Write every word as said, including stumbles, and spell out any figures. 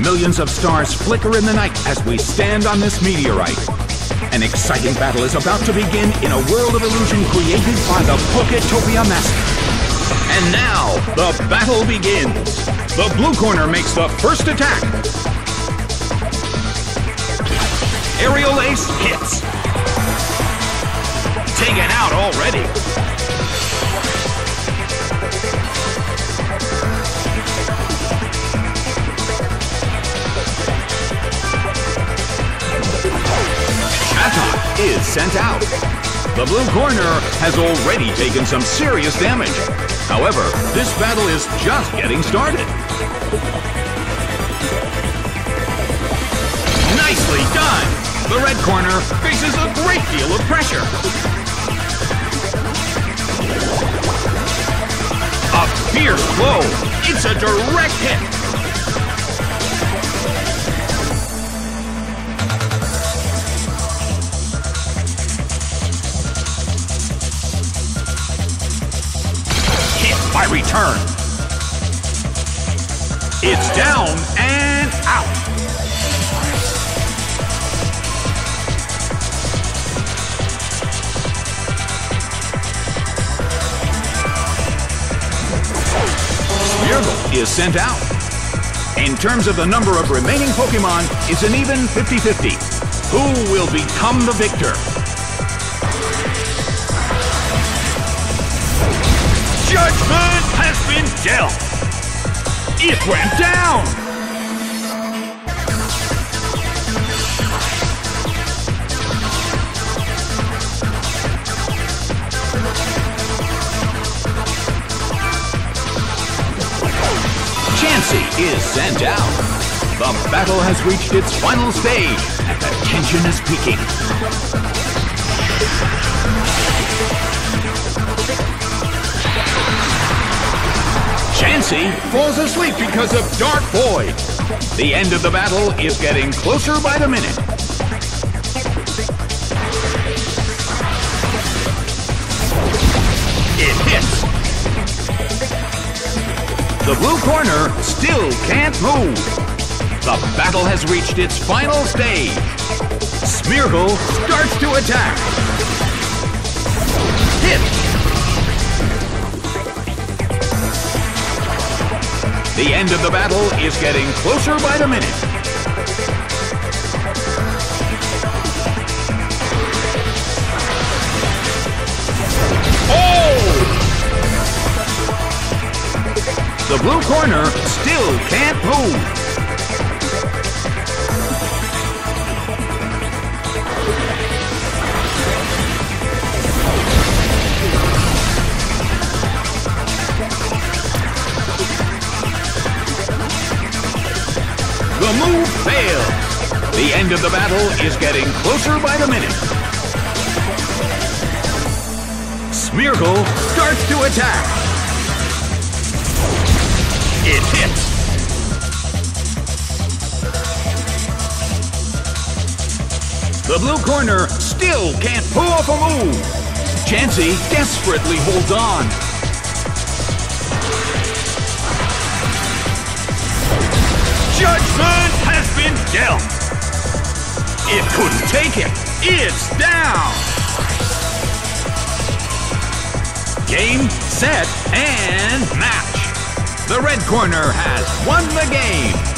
Millions of stars flicker in the night as we stand on this meteorite. An exciting battle is about to begin in a world of illusion created by the Poketopia Master. And now, the battle begins. The blue corner makes the first attack. Aerial Ace hits. Taken out already. Chatot is sent out. The blue corner has already taken some serious damage. However, this battle is just getting started. Nicely done! The red corner faces a great deal of pressure. A fierce blow. It's a direct hit. Hit by return. It's down and out. Smeargle is sent out. In terms of the number of remaining Pokemon, it's an even fifty fifty. Who will become the victor? Judgment has been dealt. It went down. Chansey is sent out. The battle has reached its final stage, and the tension is peaking. Chansey falls asleep because of Dark Void. The end of the battle is getting closer by the minute. It hits. The blue corner still can't move. The battle has reached its final stage. Smeargle starts to attack. Hit. The end of the battle is getting closer by the minute. Oh! The blue corner still can't move. The move fails. The end of the battle is getting closer by the minute. Smeargle starts to attack. It hits. The blue corner still can't pull off a move. Chansey desperately holds on. Judgment has been dealt. It couldn't take it. It's down. Game, set, and match. The red corner has won the game.